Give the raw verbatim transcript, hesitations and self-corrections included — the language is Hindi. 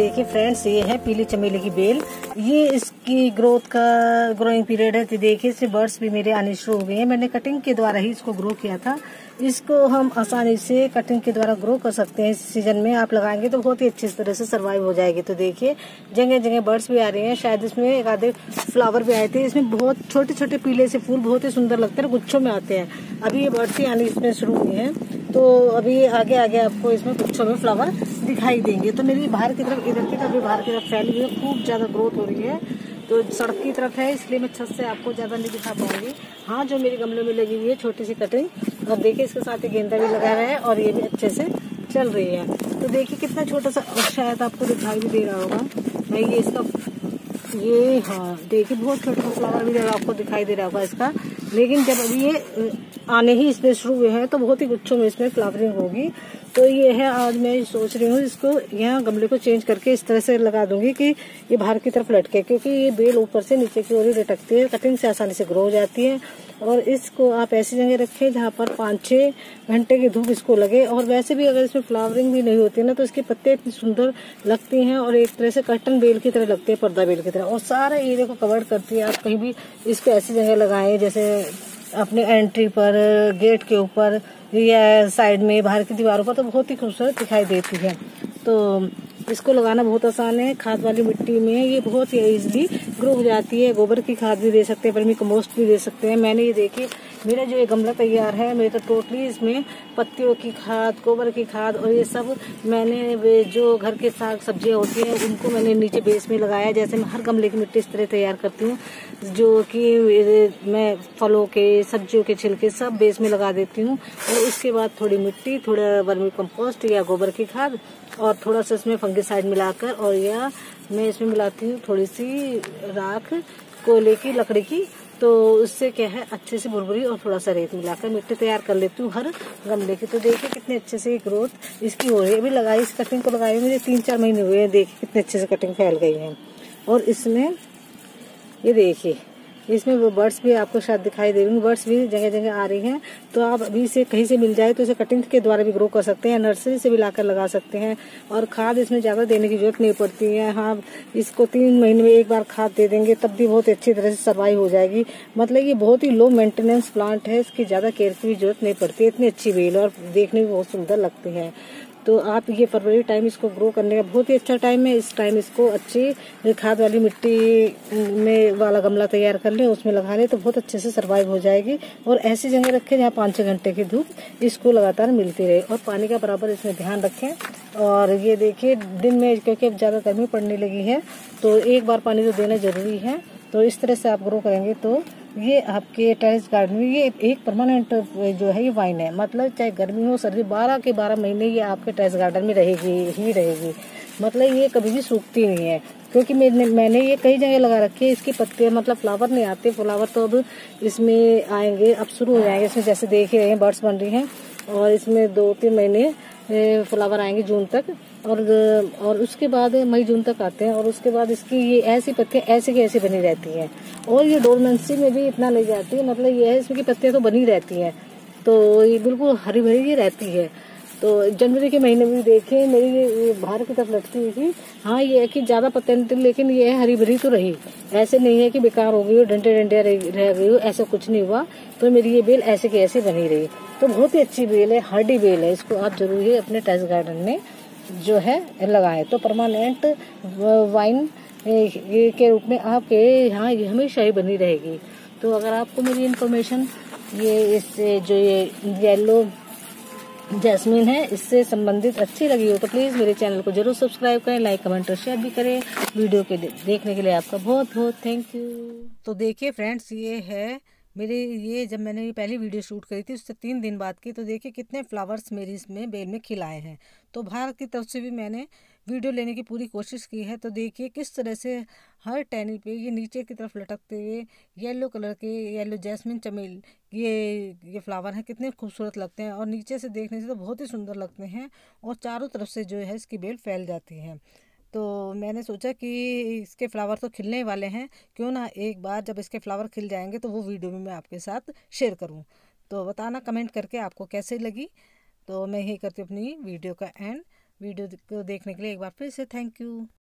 देखिए फ्रेंड्स, ये है पीली चमेली की बेल। ये इसकी ग्रोथ का ग्रोइंग पीरियड है। तो देखिए इससे बर्ड्स भी मेरे आने शुरू हो गए हैं। मैंने कटिंग के द्वारा ही इसको ग्रो किया था। इसको हम आसानी से कटिंग के द्वारा ग्रो कर सकते हैं। इस सीजन में आप लगाएंगे तो बहुत ही अच्छी तरह से सर्वाइव हो जाएगी। तो देखिए जगह जगह बर्ड्स भी आ रहे हैं। शायद इसमें एक आधे फ्लावर भी आए थे। इसमें बहुत छोटे छोटे पीले से फूल बहुत ही सुंदर लगते हैं, गुच्छों में आते हैं। अभी ये बर्ड्स ही आने इसमें शुरू हुए हैं, तो अभी आगे आगे आपको इसमें गुच्छों में फ्लावर दिखाई देंगे। तो मेरी बाहर की तरफ, इधर की तरफ भी बाहर की तरफ फैली हुई है, खूब ज्यादा ग्रोथ हो रही है। तो सड़क की तरफ है, इसलिए मैं छत से आपको ज्यादा नहीं दिखा पाऊंगी। हाँ, जो मेरे गमले में लगी हुई है छोटी सी कटिंग, और देखिए इसके साथ ही गेंदा भी लगा रहा है और ये भी अच्छे से चल रही है। तो देखिए कितना छोटा सा, शायद आपको दिखाई भी दे रहा होगा मैं ये इसका ये हाँ देखिए बहुत छोटा सा फ्लावर भी आपको दिखाई दे रहा होगा इसका। लेकिन जब अभी ये आने ही इसमें शुरू हुए हैं तो बहुत ही गुच्छों में इसमें फ्लावरिंग होगी। तो ये है, आज मैं सोच रही हूँ इसको यहाँ गमले को चेंज करके इस तरह से लगा दूंगी कि ये बाहर की तरफ लटके, क्योंकि ये बेल ऊपर से नीचे की ओर ही लटकती है, कटिंग से आसानी से ग्रो हो जाती है। और इसको आप ऐसी जगह रखें जहाँ पर पाँच छः घंटे की धूप इसको लगे। और वैसे भी अगर इसमें फ्लावरिंग भी नहीं होती ना, तो इसके पत्ते इतनी सुंदर लगती हैं और एक तरह से कर्टन बेल की तरह लगते हैं, पर्दा बेल की तरह, और सारा एरिया को कवर करती है। आप कहीं भी इसको ऐसी जगह लगाएं, जैसे अपने एंट्री पर, गेट के ऊपर या साइड में, बाहर की दीवारों पर, तो बहुत ही खूबसूरत दिखाई देती है। तो इसको लगाना बहुत आसान है। खाद वाली मिट्टी में ये बहुत ही इजीली ग्रो हो जाती है। गोबर की खाद भी दे सकते हैं, वर्मी कंपोस्ट भी दे सकते हैं। मैंने ये देखिए मेरा जो ये गमला तैयार है, मेरे तो टोटली इसमें पत्तियों की खाद, गोबर की खाद और ये सब मैंने जो घर के साग सब्जियां होती हैं उनको मैंने नीचे बेस में लगाया। जैसे मैं हर गमले की मिट्टी इस तरह तैयार करती हूँ, जो कि मैं फलों के, सब्जियों के छिलके सब बेस में लगा देती हूँ। और उसके बाद थोड़ी मिट्टी, थोड़ा वर्मी कंपोस्ट या गोबर की खाद और थोड़ा सा इसमें फंगिसाइड मिलाकर, और या मैं इसमें मिलाती हूँ थोड़ी सी राख कोयले की, लकड़ी की। तो उससे क्या है, अच्छे से बुरबुरी और थोड़ा सा रेत मिलाकर मिट्टी तैयार कर लेती हूँ हर गमले की। तो देखिए कितने अच्छे से ग्रोथ इसकी हो रही है। अभी लगाई, इस कटिंग को लगाई मुझे तीन चार महीने हुए हैं। देखिए कितने अच्छे से कटिंग फैल गई है। और इसमें ये देखिए, इसमें वो बर्ड्स भी आपको शायद दिखाई दे रही हैं, बर्ड्स भी जगह जगह आ रही हैं। तो आप अभी से कहीं से मिल जाए तो इसे कटिंग के द्वारा भी ग्रो कर सकते हैं, नर्सरी से भी लाकर लगा सकते हैं। और खाद इसमें ज्यादा देने की जरूरत नहीं पड़ती है। हाँ, इसको तीन महीने में एक बार खाद दे देंगे तब भी बहुत अच्छी तरह से सर्वाइव हो जाएगी। मतलब ये बहुत ही लो मेंटेनेंस प्लांट है, इसकी ज्यादा केयर की भी जरूरत नहीं पड़ती है। इतनी अच्छी बेल और देखने में बहुत सुंदर लगती है। तो आप ये फरवरी टाइम इसको ग्रो करने का बहुत ही अच्छा टाइम है। इस टाइम इसको अच्छी खाद वाली मिट्टी में वाला गमला तैयार कर लें, उसमें लगा लें तो बहुत अच्छे से सर्वाइव हो जाएगी। और ऐसी जगह रखें जहाँ पाँच छः घंटे की धूप इसको लगातार मिलती रहे, और पानी का बराबर इसमें ध्यान रखें। और ये देखिए दिन में, क्योंकि अब ज़्यादा गर्मी पड़ने लगी है तो एक बार पानी तो देना जरूरी है। तो इस तरह से आप ग्रो करेंगे तो ये आपके टेरेस गार्डन में ये एक परमानेंट जो है ये वाइन है। मतलब चाहे गर्मी हो सर्दी, बारह के बारह महीने ये आपके टेरेस गार्डन में रहेगी ही रहेगी। मतलब ये कभी भी सूखती नहीं है, क्योंकि मैंने मैंने ये कई जगह लगा रखी है। इसके पत्ते मतलब फ्लावर नहीं आते, फ्लावर तो अब इसमें आएंगे, अब शुरू हो जाएंगे। इसमें जैसे देख रहे हैं बर्ड्स बन रही हैं, और इसमें दो तीन महीने फ्लावर आएंगे जून तक, और और उसके बाद मई जून तक आते हैं। और उसके बाद इसकी ये ऐसी पत्तियां ऐसे की ऐसी बनी रहती हैं, और ये डोरमेंसी में भी इतना नहीं जाती है। मतलब ये है, इसमें की पत्तियां तो बनी रहती हैं, तो ये बिल्कुल हरी भरी ही रहती है। तो जनवरी के महीने में भी देखिए मेरी ये बाहर की तरफ लटकी हुई थी। हाँ, ये है कि ज्यादा पत्ते नहीं थे, लेकिन ये हरी भरी तो रही। ऐसे नहीं है कि बेकार हो गई हो, डंडे डंडे रह गई हो, ऐसा कुछ नहीं हुआ। तो मेरी ये बेल ऐसे की ऐसे बनी रही। तो बहुत ही अच्छी बेल है, हार्डी बेल है। इसको आप जरूर ही अपने टेरेस गार्डन में जो है लगाएं, तो परमानेंट वाइन के रूप में आपके यहाँ ये हमेशा ही बनी रहेगी। तो अगर आपको मेरी इन्फॉर्मेशन ये इससे जो ये येलो जैस्मिन है इससे संबंधित अच्छी लगी हो तो प्लीज मेरे चैनल को जरूर सब्सक्राइब करें, लाइक कमेंट और शेयर भी करें। वीडियो के देखने के लिए आपका बहुत बहुत थैंक यू। तो देखिए फ्रेंड्स, ये है मेरे, ये जब मैंने ये पहली वीडियो शूट करी थी उससे तीन दिन बाद की। तो देखिए कितने फ्लावर्स मेरी इसमें बेल में खिलाए हैं। तो बाहर की तरफ से भी मैंने वीडियो लेने की पूरी कोशिश की है। तो देखिए किस तरह से हर टहनी पे ये नीचे की तरफ लटकते हुए येलो कलर के, येलो जैस्मिन चमेली ये ये फ्लावर हैं, कितने खूबसूरत लगते हैं। और नीचे से देखने से तो बहुत ही सुंदर लगते हैं, और चारों तरफ से जो है इसकी बेल फैल जाती है। तो मैंने सोचा कि इसके फ्लावर तो खिलने वाले हैं, क्यों ना एक बार जब इसके फ्लावर खिल जाएंगे तो वो वीडियो में मैं आपके साथ शेयर करूं। तो बताना कमेंट करके आपको कैसे लगी। तो मैं यही करती हूँ अपनी वीडियो का एंड। वीडियो को देखने के लिए एक बार फिर से थैंक यू।